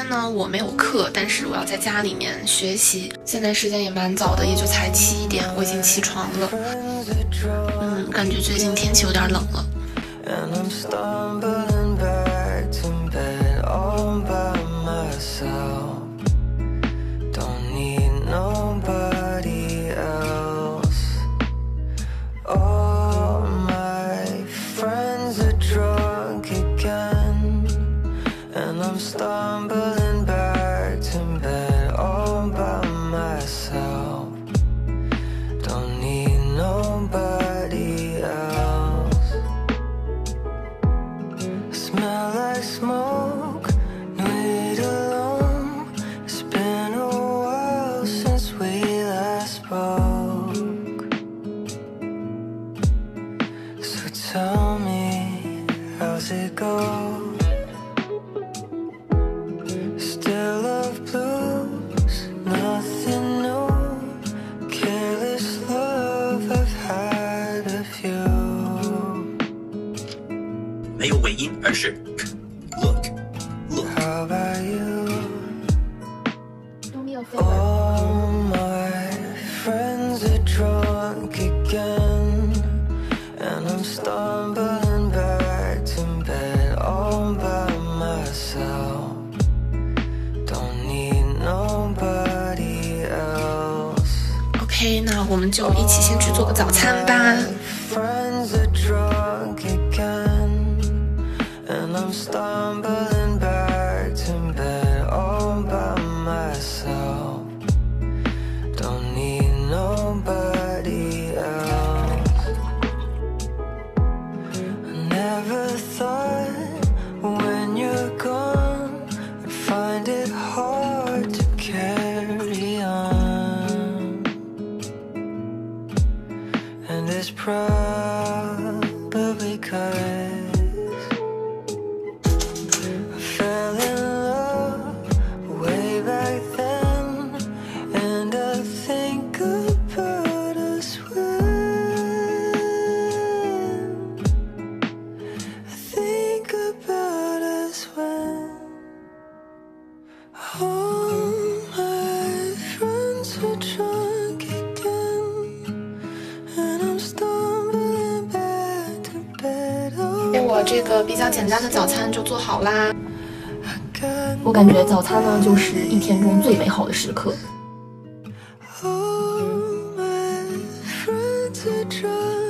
呢，我没有课，但是我要在家里面学习。现在时间也蛮早的，也就才7点，我已经起床了。感觉最近天气有点冷了。 Stumbling back to bed all by myself. Don't need nobody else. Smell like smoke, wait alone. It's been a while since we last spoke. So tell me, how's it go? Still of blues, nothing new. Careless love, I've had a few. 没有尾音，而是 look. How about you? All my friends are drunk again, and I'm stumbling back to bed all by myself. OK， 那我们就一起先去做个早餐吧。 It's probably 'cause I fell in love way back then, and I think about us when I think about us when all my friends are drunk again, and I'm stumbling back to bed. 我这个比较简单的早餐就做好啦。 我感觉早餐呢，就是一天中最美好的时刻。 All my friends are drunk